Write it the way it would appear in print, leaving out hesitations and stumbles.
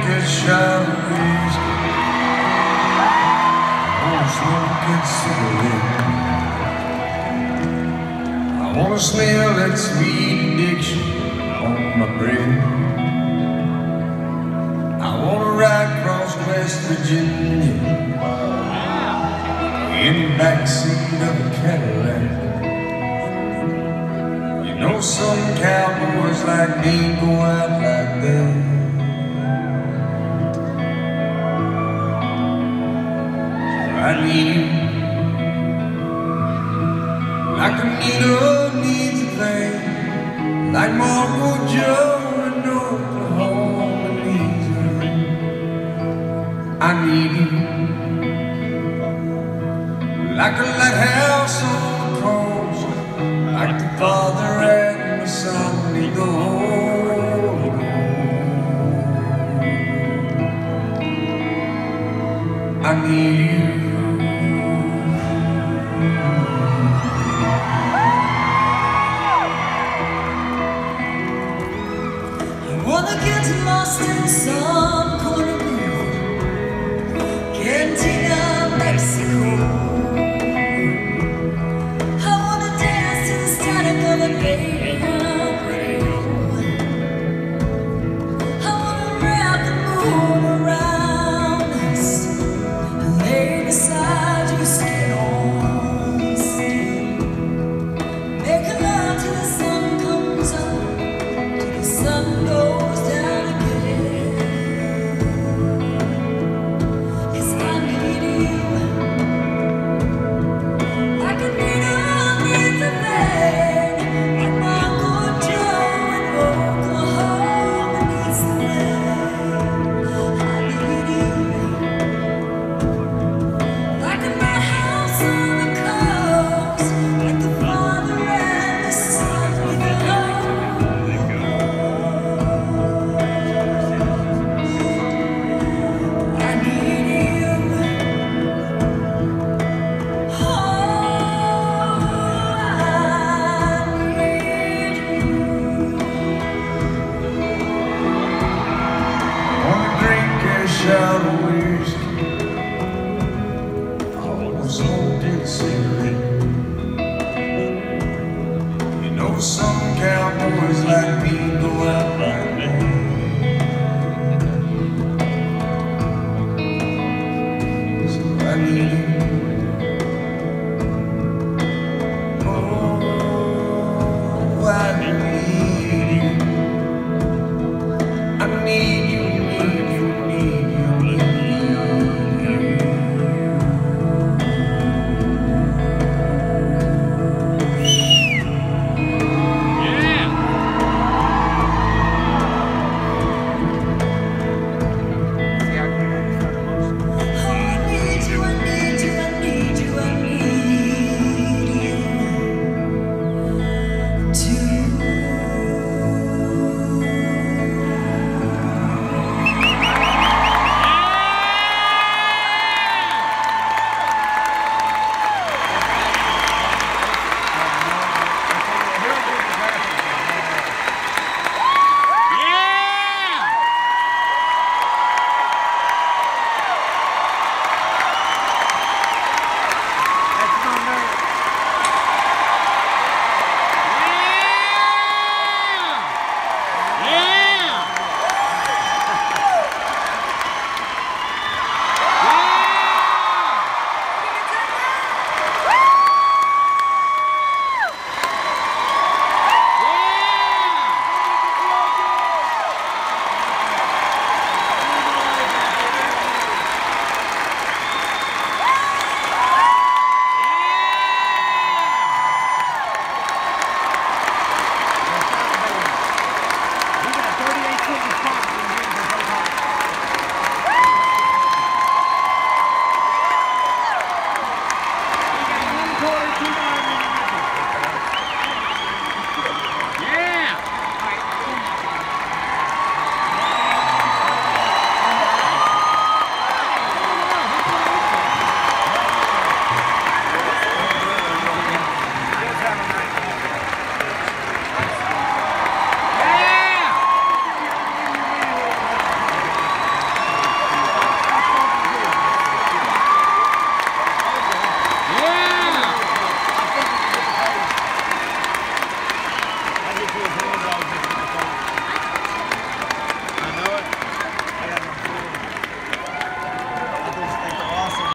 a shot of whiskey. I wanna smoke a cigarette. I wanna smell that sweet addiction on my breath. I wanna ride across West Virginia in the backseat of a Cadillac. You know some cowboys like me go out like that. I need you like a needle needs a vein, like Marco Joe in Oklahoma needs a ring. I need you like a lighthouse on the coast, like the Father and the Son need the Holy Ghost. I need you. Wanna get lost in some corner room, Cantina, Mexico. I wanna dance to the static of a band radio. I wanna wrap the moon around us and lay beside you, skin on skin. Make love till the sun comes up, till the sun goes down again. 'Cause I need you like a needle needs a vein, like Marco Joe in Oklahoma needs the rain. I need you like a lighthouse on the coast, like the Father and the Son with the Holy Ghost. I need you. Oh, I need you. I wanna drink a shot of whiskey.